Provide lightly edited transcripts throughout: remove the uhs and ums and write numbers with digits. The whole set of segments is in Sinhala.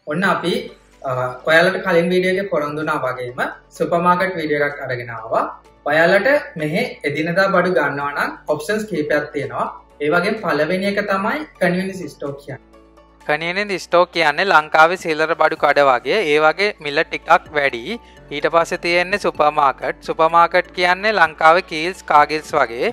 ඔන්න අපි ඔයාලට කලින් වීඩියෝ එකේ පොරොන්දුනා වගේම සුපර් මාකට් වීඩියෝ එකක් අරගෙන ආවා. ඔයාලට මෙහි එදිනදා බඩු ගන්නවා නම් ඔප්ෂන්ස් කීපයක් තියෙනවා. ඒ වගේම පළවෙනි එක තමයි කන්වීනියන්ස් ස්ටෝර් කියන්නේ. කන්වීනියන්ස් ස්ටෝර් කියන්නේ ලංකාවේ සිල්ලර බඩු කඩ වගේ. ඒ වගේ මිල ටිකක් වැඩි. ඊට පස්සේ තියෙන්නේ සුපර් මාකට්. සුපර් මාකට් කියන්නේ ලංකාවේ කීල්ස් කාගිල්ස් වගේ.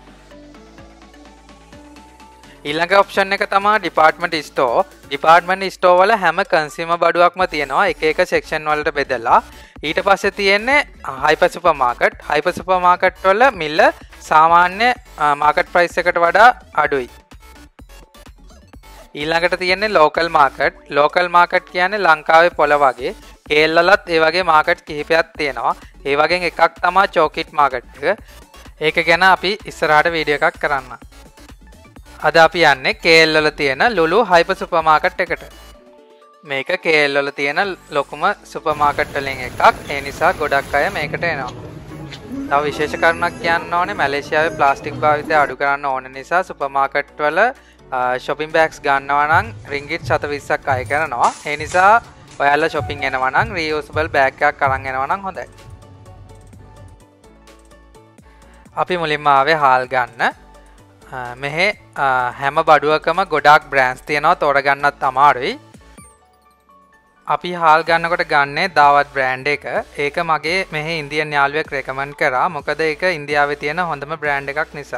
ඊළඟ ඔප්ෂන් එක තමයි ඩිපාර්ට්මන්ට් ස්ටෝර්. ඩිපාර්ට්මන්ට් ස්ටෝර් වල හැම කන්සියුමර් බඩුවක්ම තියෙනවා එක එක සෙක්ෂන් වලට බෙදලා. ඊට පස්සේ තියෙන්නේ hyper supermarket. Hyper supermarket වල මිල සාමාන්‍ය මාකට් ප්‍රයිස් එකට වඩා අඩුයි. ඊළඟට තියෙන්නේ ලෝකල් මාකට්. ලෝකල් මාකට් කියන්නේ ලංකාවේ පොළ වගේ. කේල්ලලත් ඒ වගේ මාකට් කිහිපයක් තියෙනවා. ඒ වගේ එකක් තමයි චෝකිට් මාකට් එක. ඒක ගැන අපි ඉස්සරහට වීඩියෝ එකක් කරන්න. අද අපි යන්නේ KL වල තියෙන ලුලු හයිපර් සුපර් මාකට් එකට. මේක KL වල තියෙන ලොකුම සුපර් මාකට් වලින් එකක්. ඒ නිසා ගොඩක් අය මේකට එනවා. තව විශේෂ කරුණක් කියන්න ඕනේ මැලේසියාවේ ප්ලාස්ටික් භාවිතය අඩු කරන්න ඕන නිසා සුපර් මාකට් වල shopping bags ගන්නවා නම් ringgit 120ක් අය කරනවා. ඒ නිසා ඔයාලා shopping යනවා නම් reusable bag එකක් අරන් යනවා නම් හොඳයි. අපි මුලින්ම ආවේ හාල් ගන්න. මෙහි හැම බඩුවකම ගොඩාක් බ්‍රෑන්ඩ්ස් තියෙනවා තෝරගන්නත් අමාරුයි. අපි හාල් ගන්නකොට ගන්නේ දාවත් බ්‍රෑන්ඩ් එක. ඒක මගේ මෙහි ඉන්දියන් යාළුවෙක් රෙකමන්ඩ් කරා. මොකද ඒක ඉන්දියාවේ තියෙන හොඳම බ්‍රෑන්ඩ් එකක් නිසා.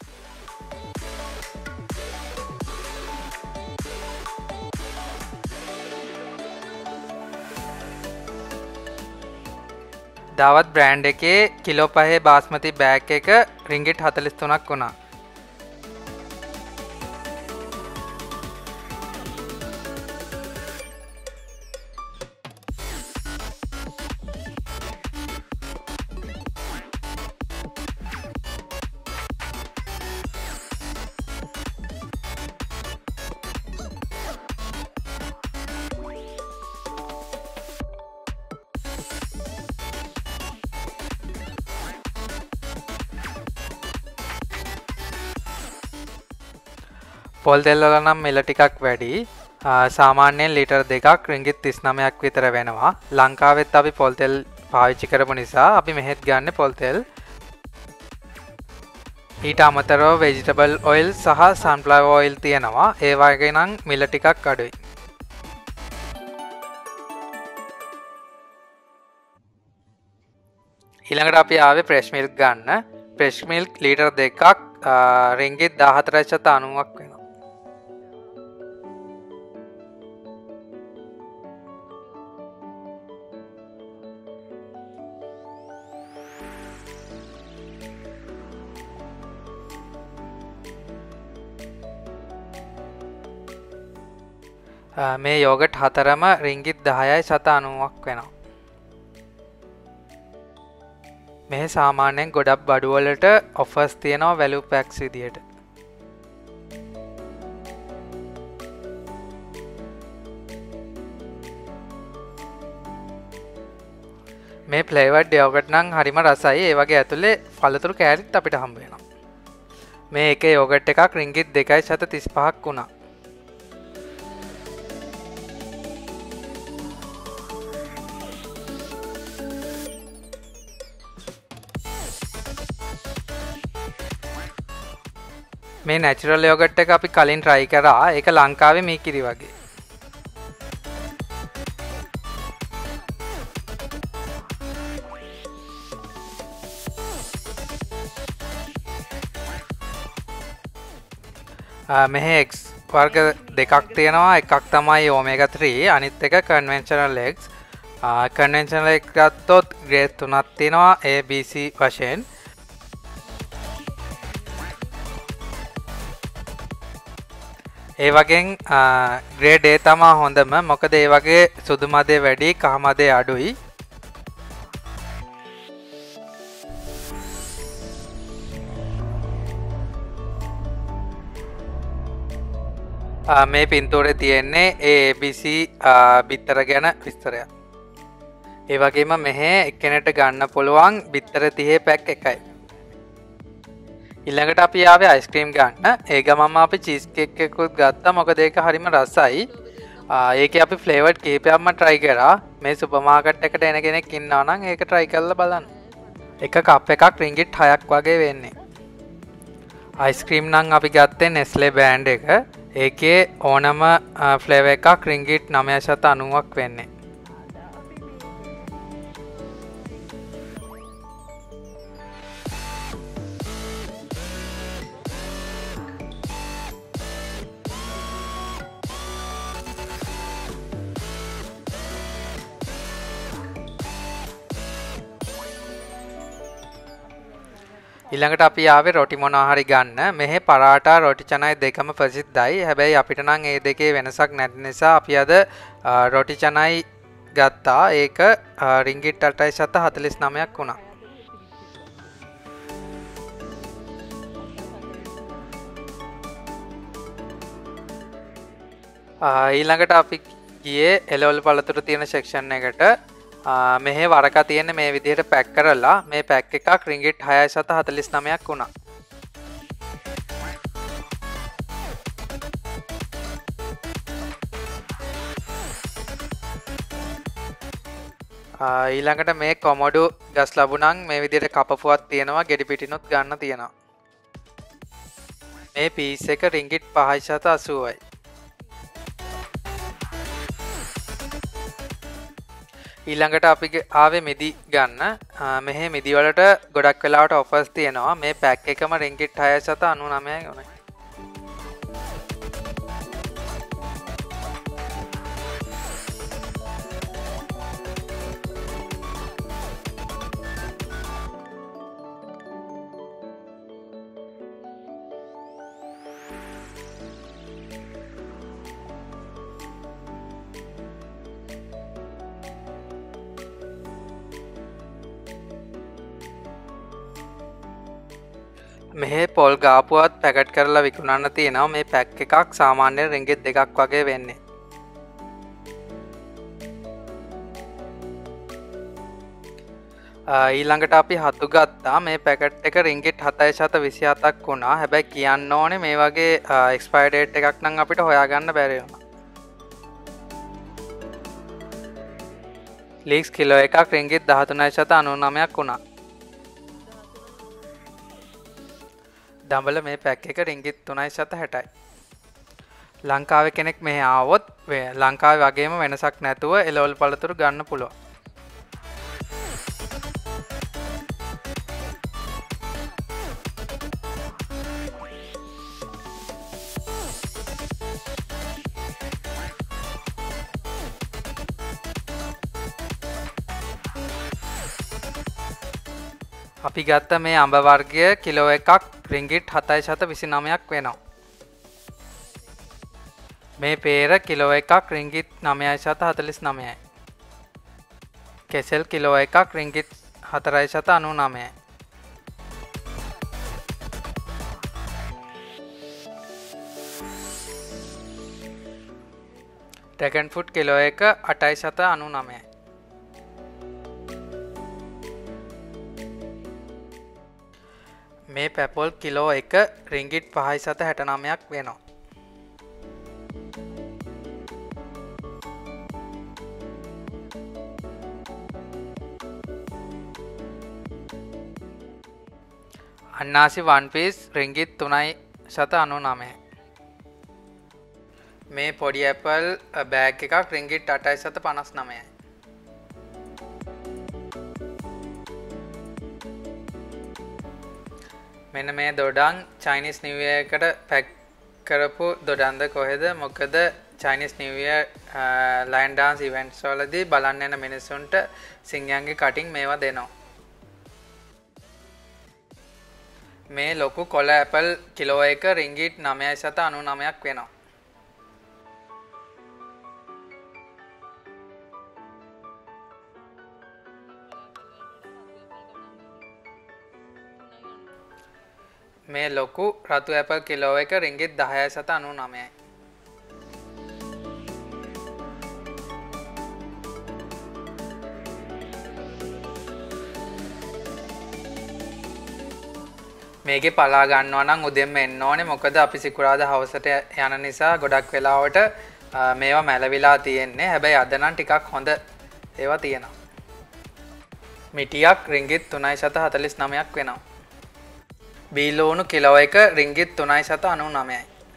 දාවත් බ්‍රෑන්ඩ් එකේ කිලෝ 5 බාස්මති බෑග් එක රින්ගිට් 43ක් වුණා. පොල් තෙල් වල නම් මිල ටිකක් වැඩි. සාමාන්‍යයෙන් ලීටර් 2ක් රින්ගිත් 39ක් විතර වෙනවා. ලංකාවෙත් අපි පොල් තෙල් පාවිච්චි කරපු නිසා අපි මෙහෙත් ගන්න පොල් තෙල්. ඊට අමතරව vegetable oil සහ sunflower oil තියෙනවා. ඒ වගේ නම් මිල ටිකක් අඩුයි. ඊළඟට අපි ආවේ fresh milk ගන්න. fresh milk ලීටර් 2ක් රින්ගිත් 1490ක් වෙනවා. මේ යෝගට් හතරම රින්ගිත් 10යි 790ක් වෙනවා. මේ සාමාන්‍යයෙන් ගොඩක් බඩු වලට ඔෆර්ස් තියෙනවා වැලියු පැක්ස් විදියට. මේ ෆ්ලේවර්ඩ් යෝගට් නම් හරිම රසයි. ඒ වගේ ඇතුලේ පළතුරු කෑලිත් අපිට හම්බ වෙනවා. මේ එකේ යෝගට් එකක් රින්ගිත් 2.35ක් වුණා. මේ නැචරල් යෝගට් එක අපි කලින් try කරා. ඒක ලංකාවේ මේ කිරි වගේ. මෙහි eggs වර්ග දෙකක් තියෙනවා. එකක් තමයි omega 3 අනිත් එක conventional eggs. conventional egg ගත්තොත් grade 3ක් තියෙනවා A B C වශයෙන්. ඒ වගේ ග්‍රේඩ් A තමයි හොඳම. මොකද ඒ වගේ සුදු මදේ වැඩි කහ මදේ අඩුයි. මේ පින්තූරේ තියෙන්නේ ABC බිත්තර ගැන විස්තරයක්. ඒ වගේම මෙහි එක්කෙනෙක්ට ගන්න පුළුවන් බිත්තර 30 පැක් එකයි. ඊළඟට අපි ආවේ අයිස්ක්‍රීම් ගන්න. ඒ ගමන්ම අපි චීස් කේක් එකකුත් ගත්තා. මොකද ඒක හරිම රසයි. ඒක අපි ෆ්ලේවර්ඩ් කීපයක්ම try කරා. මේ සුපර් මාකට් එකට එන කෙනෙක් ඉන්නවා නම් ඒක try කරලා බලන්න. එක කප් එකක් රින්ගිට් 6ක් වගේ වෙන්නේ. අයිස්ක්‍රීම් නම් අපි ගත්තේ Nestle brand එක. ඒකේ ඕනම ෆ්ලේවර් එකක් රින්ගිට් 990ක් වෙන්නේ. ඊළඟට අපි ආවේ රොටි මොනවා හරි ගන්න. මෙහි පරාටා රොටි චනයි දෙකම ප්‍රසිද්ධයි. හැබැයි අපිට නම් මේ දෙකේ වෙනසක් නැති නිසා අපි අද රොටි චනයි ගත්තා. ඒක රින්ගිට් 849ක් වුණා. ඊළඟට අපි ගියේ එළවලු පළතුරු තියෙන සෙක්ෂන් එකට. මෙහි වරක තියෙන මේ විදිහට පැක් කරලා මේ පැක් එකක් රින්ගිට් 649ක් වුණා. ඊළඟට මේ කොමඩු ගස් ලැබුණන් මේ විදිහට කපපුවක් තියෙනවා, ගෙඩි පිටිනුත් ගන්න තියෙනවා. මේ පීස් එක රින්ගිට් 580යි. ඊළඟට අපි ආවේ මිදි ගන්න. මෙහි මිදි වලට ගොඩක් වෙලාවට ඔෆර්ස් තියෙනවා. මේ පැක් එකම රින්ගිට් 699යි වුණා. මෙහි පොල් ගාපුවත් පැකට් කරලා විකුණන්න තියෙනවා. මේ පැක් එකක් සාමාන්‍යයෙන් රින්ගිට් 2ක් වගේ වෙන්නේ. ඊළඟට අපි හතු ගත්තා. මේ පැකට් එක රින්ගිට් 727ක් වුණා. හැබැයි කියන්න ඕනේ මේ වගේ එක්ස්පයර් ඩේට් එකක් නම් අපිට හොයාගන්න බැරි වුණා. ලීක්ස් කිලෝ එකක් රින්ගිට් 1399ක් වුණා. දඹල මේ පැක් එක රින්ගිට් 360යි. ලංකාවේ කෙනෙක් මෙහි ආවොත් ලංකාවේ වගේම වෙනසක් නැතුව එළවලු පළතුරු ගන්න පුළුවන්. අපි ගත්ත මේ අඹ වර්ගය කිලෝ එකක් රින්ගිට් 729ක් වෙනවා. මේ peer කිලෝ එකක් රින්ගිට් 949යි. කෙසෙල් කිලෝ එකක් රින්ගිට් 499යි. ඩ්‍රැගන් ෆෘට් කිලෝ එක 899යි. මේ පැපොල් කිලෝ එක රින්ගිට් 569ක් වෙනවා. අන්නාසි වන් පීස් රින්ගිට් 399. මේ පොඩි ඇපල් බෑග් එකක් රින්ගිට් 859යි. මෙන්න මේ දොඩම් චයිනීස් නිව් ඉයර් එකට පැක් කරපු දොඩම්ද කොහෙද? මොකද Chinese New Year lion dance events වලදී බලන්න යන මිනිස්සුන්ට සිංහයන්ගේ කටින් මේවා දෙනවා. මේ ලොකු කොළ ඇපල් කිලෝ එක රින්ගිට් 999ක් වෙනවා. මේ ලොකු රතු ඇපල් කිලෝ එක රින්ගිට් 10.99යි. මේකේ පලා ගන්නවා නම් උදෙන්ම එන්න ඕනේ. මොකද අපි සිකුරාදා හවසට යන නිසා ගොඩක් වෙලාවට මේවා මැලවිලා තියෙන්නේ. හැබැයි අද නම් ටිකක් හොඳ ඒවා තියෙනවා. මිටියක් රින්ගිත් 349ක් වෙනවා. බීලෝණු කිලෝ එක රින්ගිත් 399යි.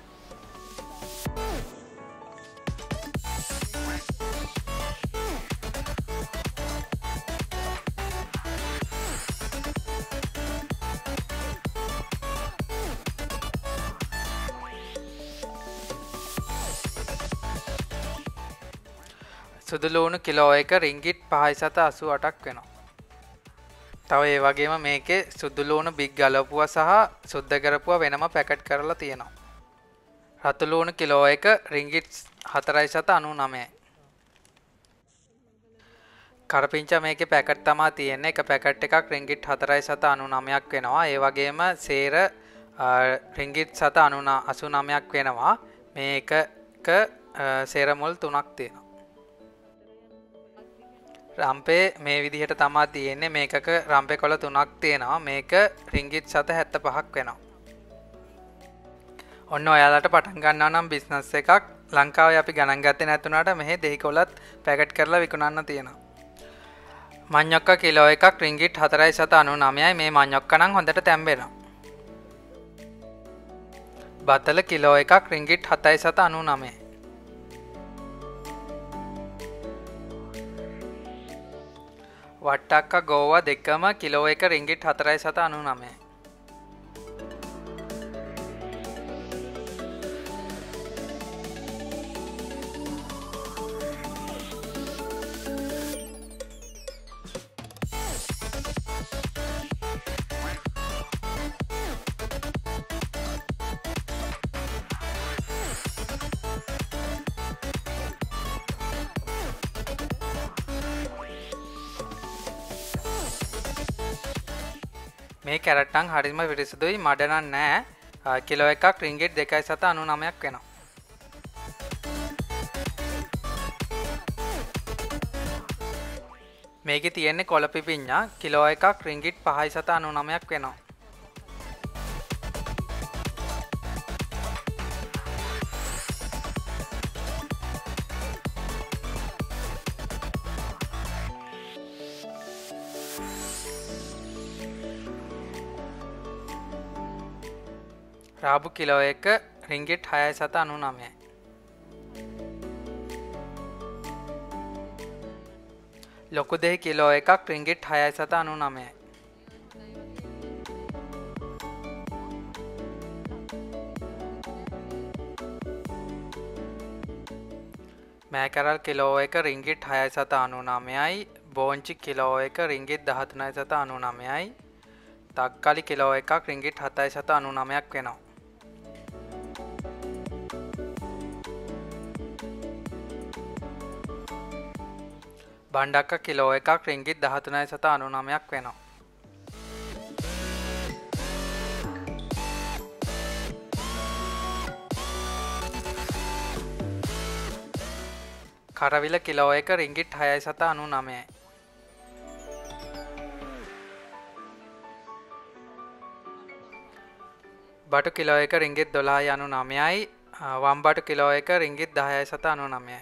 සුදුලූණු කිලෝ එක රින්ගිට් 588ක් වෙනවා. තව ඒ වගේම මේකේ සුදුලූණු බිග් ගලපුවා සහ සුද්ධ කරපුවා වෙනම පැකට් කරලා තියෙනවා. රතු ලූණු කිලෝ එක රින්ගිට් 499යි. කරපිංචා මේකේ පැකට් තමයි තියෙන්නේ. එක පැකට් එකක් රින්ගිට් 499ක් වෙනවා. ඒ වගේම සේර රින්ගිට් 789ක් වෙනවා. මේක සේර මුල් 3ක් තියෙනවා. රම්පේ මේ විදිහට තමා තියෙන්නේ. මේකක රම්පේ කොළ 3ක් තියෙනවා. මේක රින්ගිට් 775ක් වෙනවා. ඔන්න ඔයාලට පටන් ගන්නවා නම් බිස්නස් එකක් ලංකාවේ අපි ගණන් ගත්තේ නැතුණාට මෙහි දෙහි කොළත් පැකට් කරලා විකුණන්න තියෙනවා. මඤ්ඤොක්ක කිලෝ එකක් රින්ගිට් 499යි. මේ මඤ්ඤොක්ක නම් හොඳට තැම්බෙනවා. බතල කිලෝ එකක් රින්ගිට් 799යි. වට්ටක්ක ගෝවා දෙකම කිලෝ එක රින්ගිට් 499යි. මේ කැරට් නම් හරියම පිරිසිදුයි මඩ නම් නෑ. කිලෝ එකක් රින්ගිට් 299ක් වෙනවා. මේකේ තියෙන්නේ කොළ පිපිඤ්ඤා කිලෝ එකක් රින්ගිට් 599ක් වෙනවා. රාබු කිලෝ එක රින්ගිට් 699යි. ලොකු දෙහි කිලෝ එකක් රින්ගිට් 699යි. මෑකරල් කිලෝ එක රින්ගිට් 699යි. බෝංචි කිලෝ එක රින්ගිට් 1399යි. තක්කාලි කිලෝ එකක් රින්ගිට් 799ක් වෙනවා. බණ්ඩක්ක කිලෝ එකක් රින්ගිට් 1399ක් වෙනවා. කරවිල කිලෝ එක රින්ගිට් 699යි. බටු කිලෝ එක රින්ගිට් 1299යි. වම්බටු කිලෝ එක රින්ගිට් 1099යි.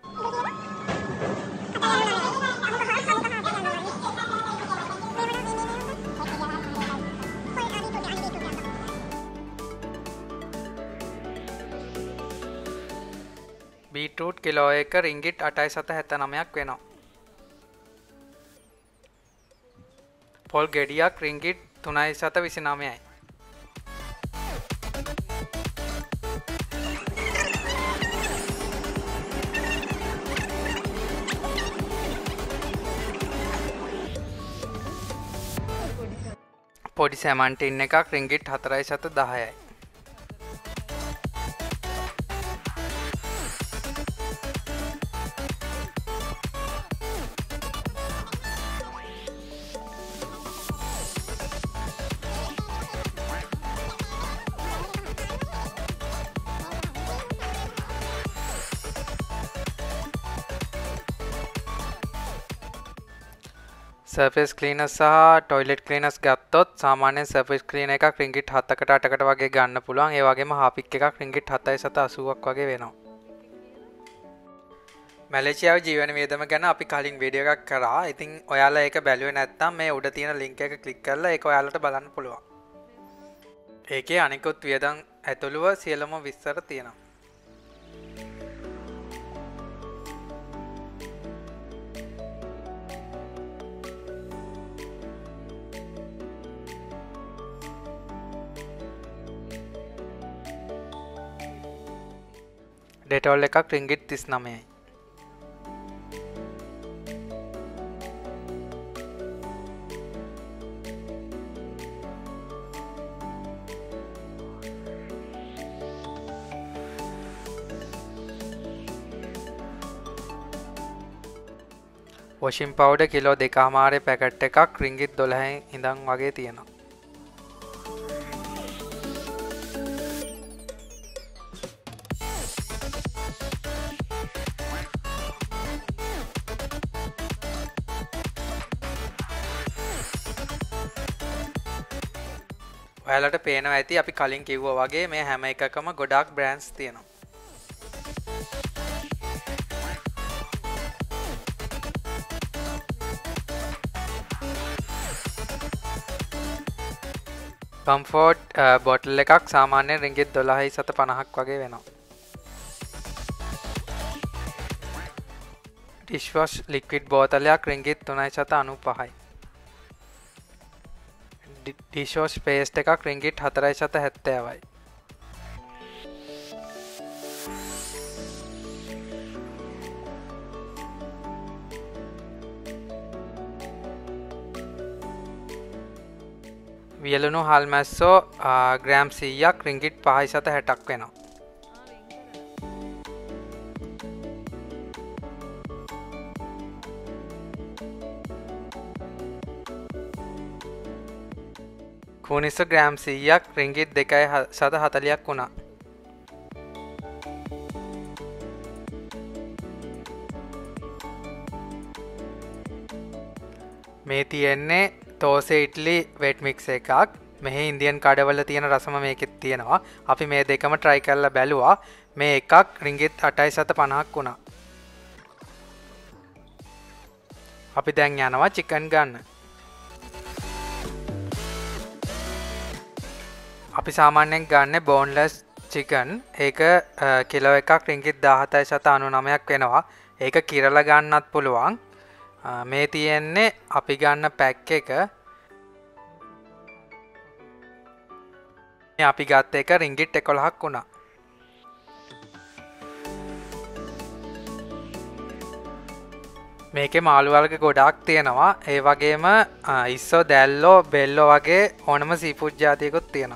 බීට්‍රූට් කිලෝ එක රින්ගිට් 879ක් වෙනවා. පොල් ගෙඩියක් රින්ගිට් 329යි. පොඩි සැමන් ටින් එකක් රින්ගිට් 410යි. सर्फेस क्लीनर्स सह टॉयलेट क्लीनर्स ගත්තොත් සාමාන්‍යයෙන් सर्फेस क्लीनर එකක් රින්ගිට් 7කට 8කට වගේ ගන්න පුළුවන්. ඒ වගේම හාපික් එකක් රින්ගිට් 780ක් වගේ වෙනවා. මැලේසියාව ජීවන වියදම ගැන අපි කලින් වීඩියෝ එකක් කරා. ඉතින් ඔයාලා ඒක බැලුවේ නැත්නම් මේ උඩ තියෙන link එක ක්ලික් කරලා ඒක ඔයාලට බලන්න පුළුවන්. ඒකේ අනිකුත් වියදම් ඇතුළුව සියලුම විස්තර තියෙනවා. ඩෙටෝල් එකක් රින්ගිට් 39යි. වොෂින් පවුඩර් කිලෝ 2.5 පැකට් එකක් රින්ගිට් 12න් ඉඳන් වගේ තියෙනවා. ඔයාලට පේනවා ඇති අපි කලින් කිව්වා වගේ මේ හැම එකකම ගොඩාක් බ්‍රෑන්ඩ්ස් තියෙනවා. කම්ෆෝට් බොටල් එකක් සාමාන්‍යයෙන් රින්ගිට් 12.50ක් වගේ වෙනවා. ඩිෂ්වොෂ් ලික්විඩ් බෝතලයක් රින්ගිට් 3.95යි. ඩිෂ්වොෂ් පේස්ට් එකක් රින්ගිට් 4.70යි. වියලුණු හල් මැස්සෝ ග්‍රෑම් 100ක් රින්ගිට් 5.60ක් වෙනවා. කුනිස ග්‍රෑම් 100ක් රින්ගිට් 2.40ක් වුණා. මේ තියෙන්නේ තෝසේ ඉට්ලි වෙට් මික්ස් එකක්. මෙහි ඉන්දියන් කඩවල තියෙන රසම මේකෙත් තියෙනවා. අපි මේ දෙකම try කරලා බැලුවා. මේ එකක් රින්ගිට් 8.50ක් වුණා. අපි දැන් යනවා චිකන් ගන්න. අපි සාමාන්‍යයෙන් ගන්න බෝන්ලස් චිකන්. ඒක කිලෝ එකක් රින්ගිට් 17.99ක් වෙනවා. ඒක කිරලා ගන්නත් පුළුවන්. මේ තියෙන්නේ අපි ගන්න පැක් එක. අපි ගත්ත එක රින්ගිට් 11ක් වුණා. මේකේ මාළු වර්ග ගොඩාක් තියෙනවා. ඒ වගේම ඉස්සෝ දැල්ලෝ බෙල්ලෝ වගේ ඕනම සීෆුඩ් ජාතියකුත් තියෙනවා.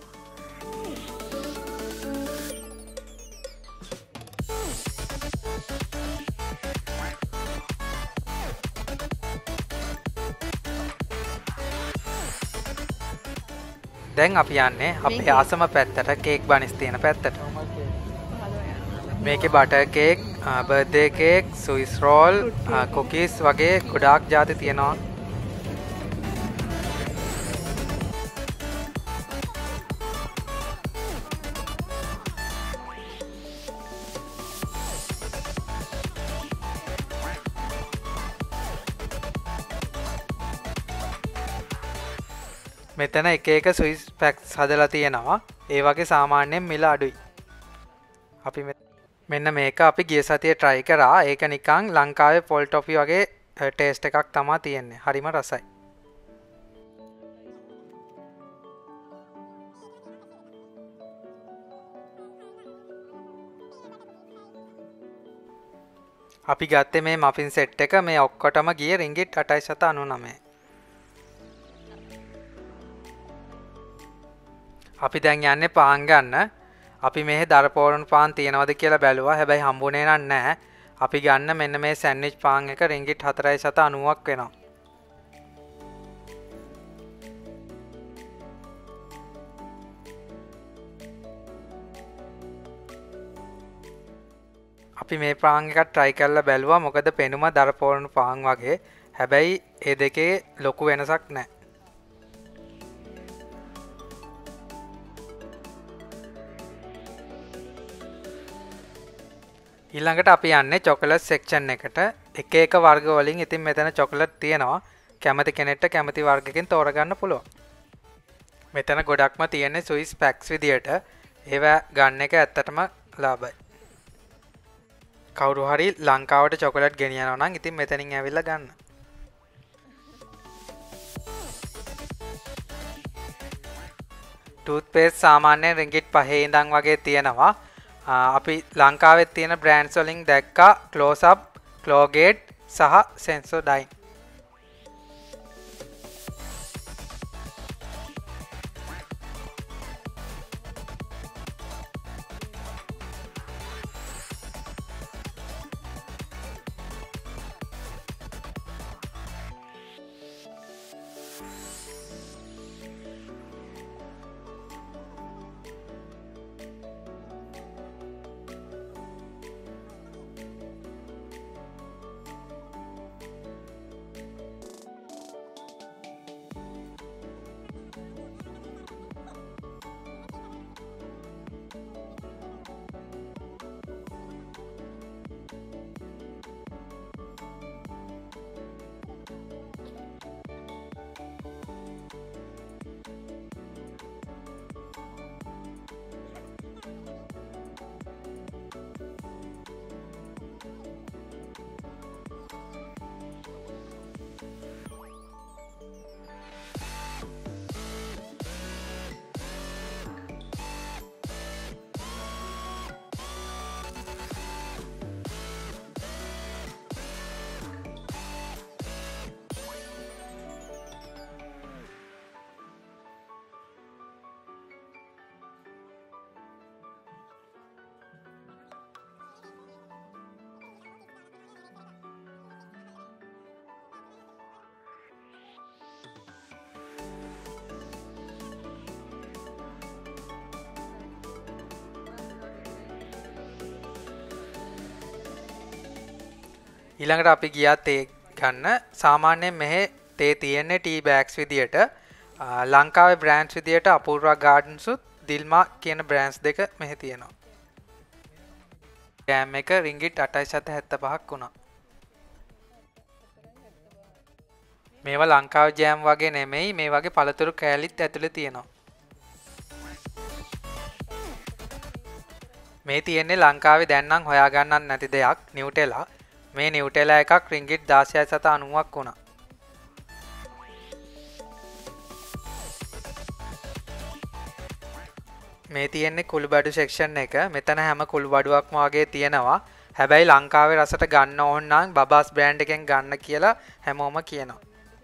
දැන් අපි යන්නේ අපේ ආසම පැත්තට කේක් බනිස් තියෙන පැත්තට. මේකේ butter cake, birthday cake, Swiss roll, cookies වගේ ගොඩාක් ಜಾති තියෙනවා. මෙතන එක එක ස්විස් පැක්ස් හදලා තියෙනවා. ඒ වගේ සාමාන්‍යයෙන් මිල අඩුයි. අපි මෙන්න මේක අපි ගිය සතියේ try කරා. ඒක නිකන් ලංකාවේ පොල් ටොෆි වගේ ටේස්ට් එකක් තමයි තියෙන්නේ. හරිම රසයි. අපි ගත්තේ මේ මෆින් සෙට් එක. මේ ඔක්කොටම ගියේ රින්ගිට් 8.99. අපි දැන් යන්නේ පාන් ගන්න. අපි මේ දරපෝරණ පාන් තියනවද කියලා බැලුවා. හැබැයි හම්බුනේ නැහැ. අපි ගන්න මෙන්න මේ සෑන්ඩ්විච් පාන් එක රින්ගිට් 4.90ක් වෙනවා. අපි මේ පාන් එකක් try කරලා බැලුවා. මොකද පෙනුම දරපෝරණ පාන් වගේ. හැබැයි ඒ දෙකේ ලොකු වෙනසක් නැහැ. ඊළඟට අපි යන්නේ චොකලට් සෙක්ෂන් එකට. එක එක වර්ග වලින් ඉතින් මෙතන චොකලට් තියෙනවා. කැමති කෙනෙක්ට කැමති වර්ගකින් තෝරගන්න පුළුවන්. මෙතන ගොඩක්ම තියෙන්නේ ස්විස් පැක්ස් විදියට. ඒවා ගන්න එක ඇත්තටම ලාභයි. කවුරු හරි ලංකාවට චොකලට් ගෙනියනවා නම් ඉතින් මෙතනින් ඇවිල්ලා ගන්න. ටූත්පේස්ට් සාමාන්‍යයෙන් රින්ගිට් 5 ඉඳන් වගේ තියෙනවා. අපි ලංකාවේ තියෙන බ්‍රෑන්ඩ්ස් වලින් දැක්කා ක්ලෝස් අප්, ක්ලෝගේට් සහ සෙන්සෝඩයින්. ඊළඟට අපි ගියා තේ ගන්න. සාමාන්‍යයෙන් මෙහි තේ තියෙන්නේ ටී බෑග්ස් විදියට. ලංකාවේ බ්‍රෑන්ඩ්ස් විදියට අපූර්වා ගාඩන්ස් උත් දිල්මා කියන බ්‍රෑන්ඩ්ස් දෙක මෙහි තියෙනවා. ජෑම් එක රින්ගිට් 8.75ක් වුණා. මේවා ලංකාවේ ජෑම් වගේ නෙමෙයි, මේ වගේ පළතුරු කෑලිත් ඇතුලේ තියෙනවා. මේ තියෙන්නේ ලංකාවේ දැන් නම් හොයාගන්නත් නැති දෙයක්, නිව්ටෙලා. මේ නිව්ටෙලා එකක් රින්ගිට් 16.90ක් වුණා. මේ තියෙන්නේ කුළු බඩු සෙක්ෂන් එක. මෙතන හැම කුළු බඩුවක්ම වගේ තියෙනවා. හැබැයි ලංකාවේ රසට ගන්න ඕන නම් බබාස් බ්‍රෑන්ඩ් එකෙන් ගන්න කියලා හැමෝම කියනවා.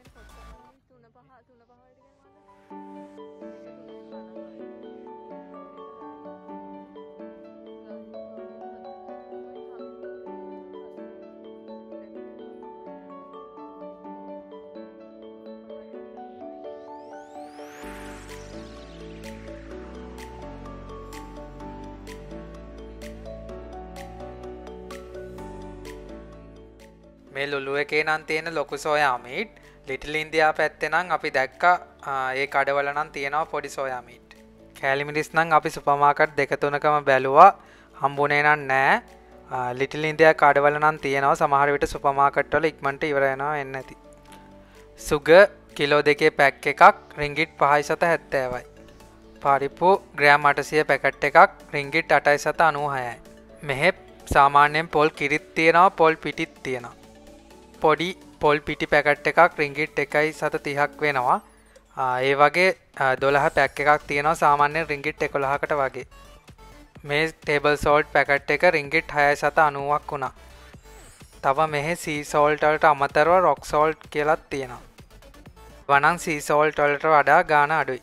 මේ ලුලු එකේ නම් තියෙන ලොකු සෝයා මීට්. ලිටල් ඉන්දියා පැත්තේ නම් අපි දැක්කා ඒ කඩවල නම් තියෙනවා පොඩි සෝයා මීට්. කෑලි මිරිස් නම් අපි සුපර් මාකට් දෙක තුනකම බැලුවා, හම්බුනේ නෑ. ලිටල් ඉන්දියා කඩවල නම් තියෙනවා. සමහර විට සුපර් මාකට් වල ඉක්මනට ඉවර වෙනවා වෙන්නේ නැති. සුගර් කිලෝ 2 පැක් එකක් රින්ගිට් 5.70යි. පරිප්පු ග්‍රෑම් 800 පැකට් එකක් රින්ගිට් 8.96යි. මෙහෙ සාමාන්‍යයෙන් පොල් කිරිත් තියෙනවා, පොල් පිටිත් තියෙනවා. පොඩි පොල් පිටි පැකට් එකක් රින්ගිට් 1.30ක් වෙනවා. ඒ වගේ 12 පැක් එකක් තියෙනවා සාමාන්‍යයෙන් රින්ගිට් 11කට වගේ. මේ ටේබල් සෝල්ට් පැකට් එක රින්ගිට් 6.90ක් වුණා. තව මෙහි සී සෝල්ට් වලට අමතරව රොක් සෝල්ට් කියලාත් තියෙනවා. වනම් සී සෝල්ට් වලට වඩා ගාණ අඩුයි.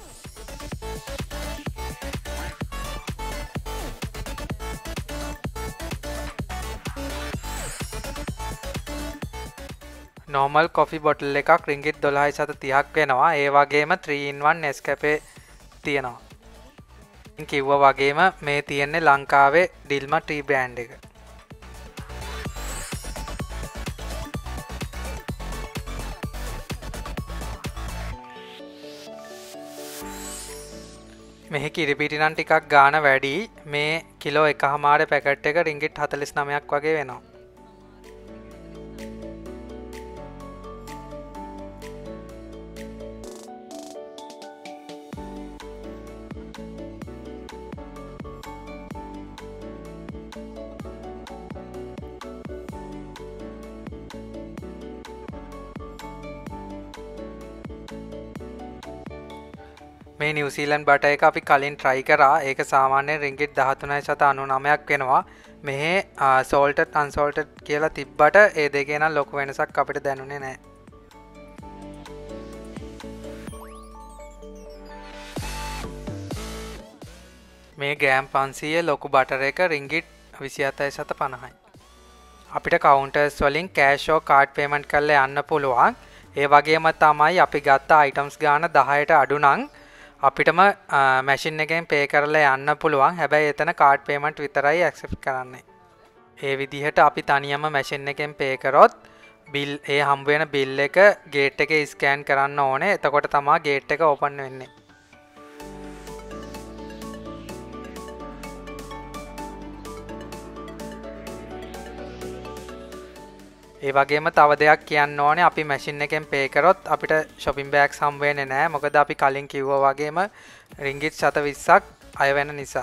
normal coffee bottle එකක් රින්ගිට් 12.30ක් වෙනවා. ඒ වගේම 3-in-1 Nescafe තියෙනවා. ඉතින් කිව්වා වගේම මේ තියෙන්නේ ලංකාවේ ඩිල්මා ටී බ්‍රෑන්ඩ් එක. මෙහි කිරිපිටි නම් ටිකක් ගාන වැඩි. මේ කිලෝ 1.5 පැකට් එක රින්ගිට් 49ක් වගේ වෙනවා. මේ නිව්සීලන්ඩ් බටර් එක අපි කලින් try කරා. ඒක සාමාන්‍යයෙන් රින්ගිට් 13.99ක් වෙනවා. මෙහි salted unsalted කියලා තිබ්බට ඒ දෙකේ නම් ලොකු වෙනසක් අපිට දැනුනේ නැහැ. මේ ග්‍රෑම් 500 ලොකු බටර් එක රින්ගිට් 27.50යි. අපිට කවුන්ටර්ස් වලින් කෑෂ් or කාඩ් පේමන්ට් කරලා යන්න පුළුවන්. ඒ වගේම තමයි අපි ගත්ත අයිටම්ස් ගාන 10ට අඩු නම් අපිටම මැෂින් එකෙන් පේ කරලා යන්න පුළුවන්. හැබැයි එතන කාඩ් පේමන්ට් විතරයි ඇක්සෙප්ට් කරන්නේ. ඒ විදිහට අපි තනියම මැෂින් එකෙන් පේ කරොත් බිල් ඒ හම්බ වෙන බිල් එක ගේට් එකේ ස්කෑන් කරන්න ඕනේ. එතකොට තමයි ගේට් එක ඕපන් වෙන්නේ. ඒ වගේම තව දෙයක් කියන්න ඕනේ. අපි මැෂින් එකෙන් පේ කරොත් අපිට shopping bags හම් වෙන්නේ නැහැ. මොකද අපි කලින් කිව්වා වගේම රින්ගිට් 720ක් අය වෙන නිසා.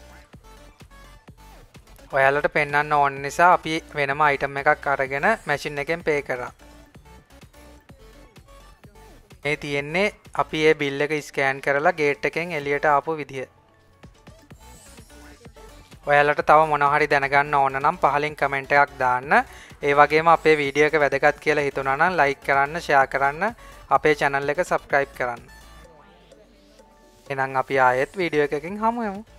ඔයාලට පෙන්වන්න ඕන නිසා අපි වෙනම item එකක් අරගෙන මැෂින් එකෙන් පේ කරා. මේ තියෙන්නේ අපි මේ බිල් එක ස්කෑන් කරලා ගේට් එකෙන් එළියට ආපු විදිය. ඔයාලට තව මොනවා හරි දැනගන්න ඕන නම් පහලින් කමෙන්ට් එකක් දාන්න. ඒ වගේම අපේ වීඩියෝ එක වැදගත් කියලා හිතුණා නම් ලයික් කරන්න, ෂෙයා කරන්න, අපේ channel එක subscribe කරන්න. එහෙනම් අපි ආයෙත් වීඩියෝ එකකින් හමු වෙමු.